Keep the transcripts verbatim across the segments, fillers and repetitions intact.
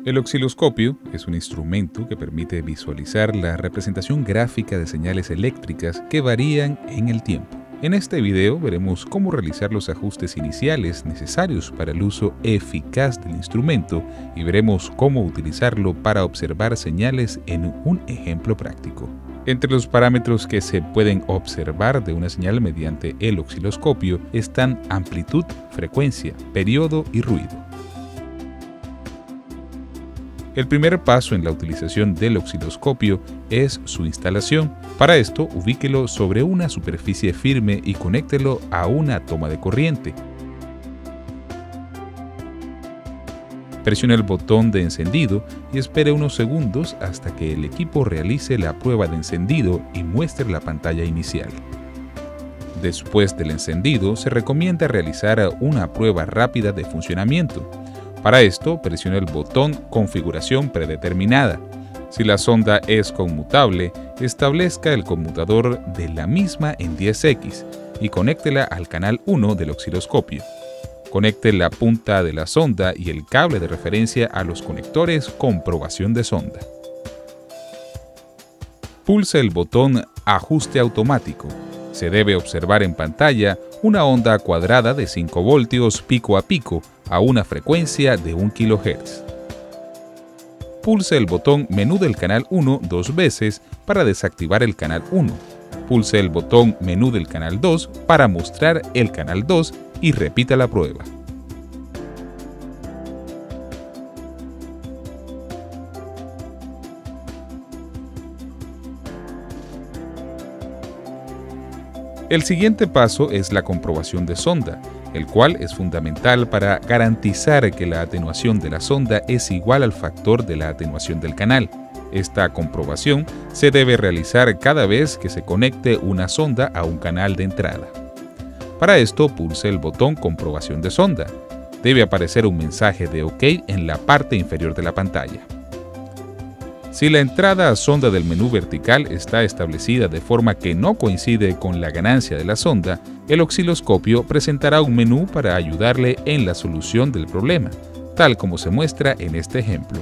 El osciloscopio es un instrumento que permite visualizar la representación gráfica de señales eléctricas que varían en el tiempo. En este video veremos cómo realizar los ajustes iniciales necesarios para el uso eficaz del instrumento y veremos cómo utilizarlo para observar señales en un ejemplo práctico. Entre los parámetros que se pueden observar de una señal mediante el osciloscopio están amplitud, frecuencia, periodo y ruido. El primer paso en la utilización del osciloscopio es su instalación. Para esto, ubíquelo sobre una superficie firme y conéctelo a una toma de corriente. Presione el botón de encendido y espere unos segundos hasta que el equipo realice la prueba de encendido y muestre la pantalla inicial. Después del encendido, se recomienda realizar una prueba rápida de funcionamiento. Para esto, presione el botón Configuración predeterminada. Si la sonda es conmutable, establezca el conmutador de la misma en diez equis y conéctela al canal uno del osciloscopio. Conecte la punta de la sonda y el cable de referencia a los conectores Comprobación de sonda. Pulse el botón Ajuste automático. Se debe observar en pantalla una onda cuadrada de cinco voltios pico a pico a una frecuencia de un kilohertz. Pulse el botón Menú del canal uno dos veces para desactivar el canal uno. Pulse el botón Menú del canal dos para mostrar el canal dos y repita la prueba. El siguiente paso es la comprobación de sonda, el cual es fundamental para garantizar que la atenuación de la sonda es igual al factor de la atenuación del canal. Esta comprobación se debe realizar cada vez que se conecte una sonda a un canal de entrada. Para esto, pulse el botón Comprobación de sonda. Debe aparecer un mensaje de OK en la parte inferior de la pantalla. Si la entrada a sonda del menú vertical está establecida de forma que no coincide con la ganancia de la sonda, el osciloscopio presentará un menú para ayudarle en la solución del problema, tal como se muestra en este ejemplo.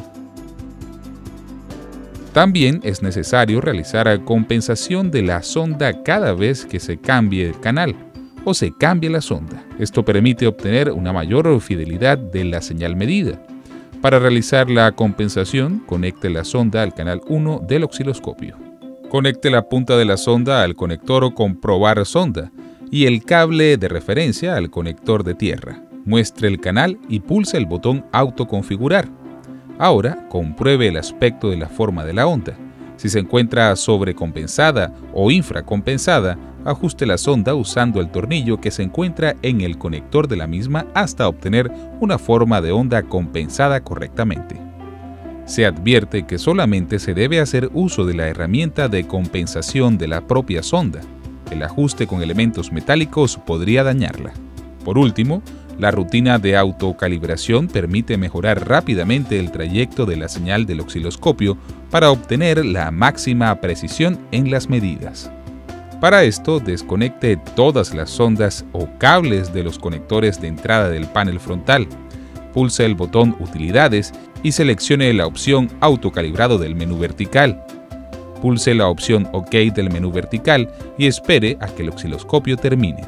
También es necesario realizar compensación de la sonda cada vez que se cambie el canal o se cambie la sonda. Esto permite obtener una mayor fidelidad de la señal medida. Para realizar la compensación, conecte la sonda al canal uno del osciloscopio. Conecte la punta de la sonda al conector Comprobar sonda y el cable de referencia al conector de tierra. Muestre el canal y pulse el botón Autoconfigurar. Ahora, compruebe el aspecto de la forma de la onda. Si se encuentra sobrecompensada o infracompensada, ajuste la sonda usando el tornillo que se encuentra en el conector de la misma hasta obtener una forma de onda compensada correctamente. Se advierte que solamente se debe hacer uso de la herramienta de compensación de la propia sonda. El ajuste con elementos metálicos podría dañarla. Por último, la rutina de autocalibración permite mejorar rápidamente el trayecto de la señal del osciloscopio para obtener la máxima precisión en las medidas. Para esto, desconecte todas las sondas o cables de los conectores de entrada del panel frontal. Pulse el botón Utilidades y seleccione la opción Autocalibrado del menú vertical. Pulse la opción OK del menú vertical y espere a que el osciloscopio termine.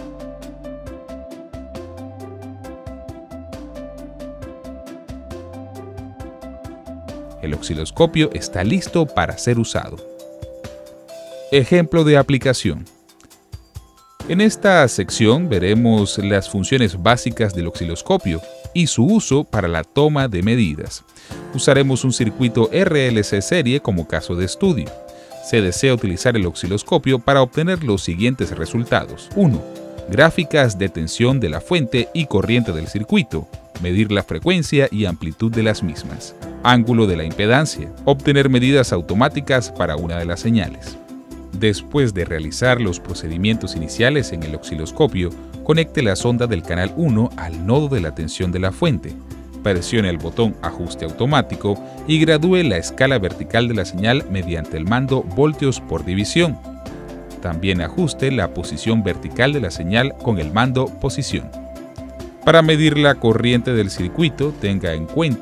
El osciloscopio está listo para ser usado. Ejemplo de aplicación. En esta sección veremos las funciones básicas del osciloscopio y su uso para la toma de medidas. Usaremos un circuito R L C serie como caso de estudio. Se desea utilizar el osciloscopio para obtener los siguientes resultados. uno. Gráficas de tensión de la fuente y corriente del circuito. Medir la frecuencia y amplitud de las mismas. Ángulo de la impedancia. Obtener medidas automáticas para una de las señales. Después de realizar los procedimientos iniciales en el osciloscopio, conecte la sonda del canal uno al nodo de la tensión de la fuente. Presione el botón Ajuste automático y gradúe la escala vertical de la señal mediante el mando voltios por división. También ajuste la posición vertical de la señal con el mando Posición. Para medir la corriente del circuito, tenga en cuenta que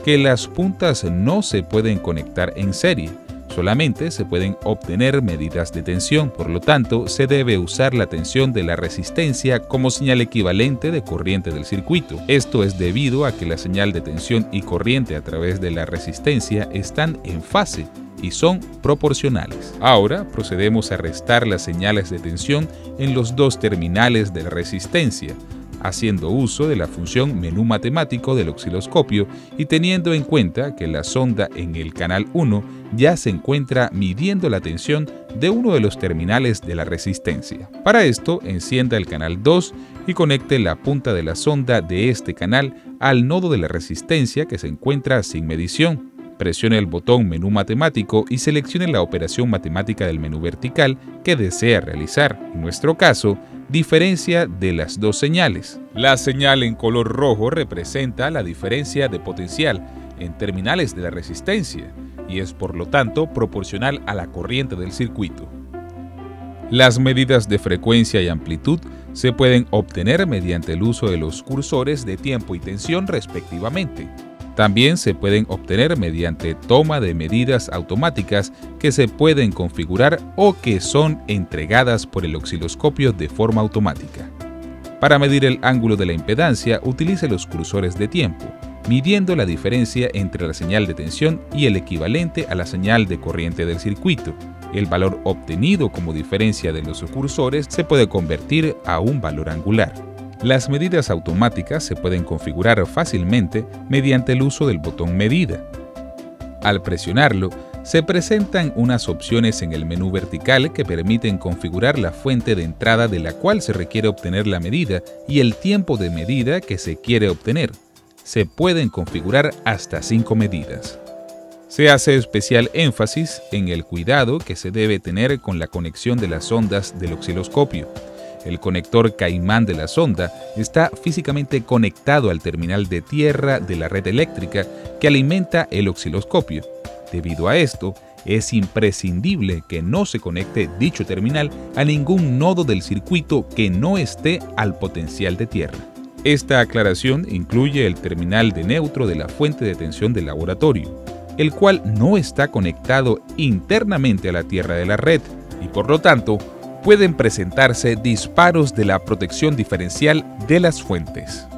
que las puntas no se pueden conectar en serie. Solamente se pueden obtener medidas de tensión, por lo tanto, se debe usar la tensión de la resistencia como señal equivalente de corriente del circuito. Esto es debido a que la señal de tensión y corriente a través de la resistencia están en fase y son proporcionales. Ahora procedemos a restar las señales de tensión en los dos terminales de la resistencia, haciendo uso de la función menú matemático del osciloscopio y teniendo en cuenta que la sonda en el canal uno ya se encuentra midiendo la tensión de uno de los terminales de la resistencia. Para esto, encienda el canal dos y conecte la punta de la sonda de este canal al nodo de la resistencia que se encuentra sin medición. Presione el botón menú matemático y seleccione la operación matemática del menú vertical que desea realizar. En nuestro caso, diferencia de las dos señales. La señal en color rojo representa la diferencia de potencial en terminales de la resistencia y es por lo tanto proporcional a la corriente del circuito. Las medidas de frecuencia y amplitud se pueden obtener mediante el uso de los cursores de tiempo y tensión respectivamente. También se pueden obtener mediante toma de medidas automáticas que se pueden configurar o que son entregadas por el osciloscopio de forma automática. Para medir el ángulo de la impedancia, utilice los cursores de tiempo, midiendo la diferencia entre la señal de tensión y el equivalente a la señal de corriente del circuito. El valor obtenido como diferencia de los cursores se puede convertir a un valor angular. Las medidas automáticas se pueden configurar fácilmente mediante el uso del botón Medida. Al presionarlo, se presentan unas opciones en el menú vertical que permiten configurar la fuente de entrada de la cual se requiere obtener la medida y el tiempo de medida que se quiere obtener. Se pueden configurar hasta cinco medidas. Se hace especial énfasis en el cuidado que se debe tener con la conexión de las ondas del osciloscopio. El conector caimán de la sonda está físicamente conectado al terminal de tierra de la red eléctrica que alimenta el osciloscopio. Debido a esto, es imprescindible que no se conecte dicho terminal a ningún nodo del circuito que no esté al potencial de tierra. Esta aclaración incluye el terminal de neutro de la fuente de tensión del laboratorio, el cual no está conectado internamente a la tierra de la red y por lo tanto pueden presentarse disparos de la protección diferencial de las fuentes.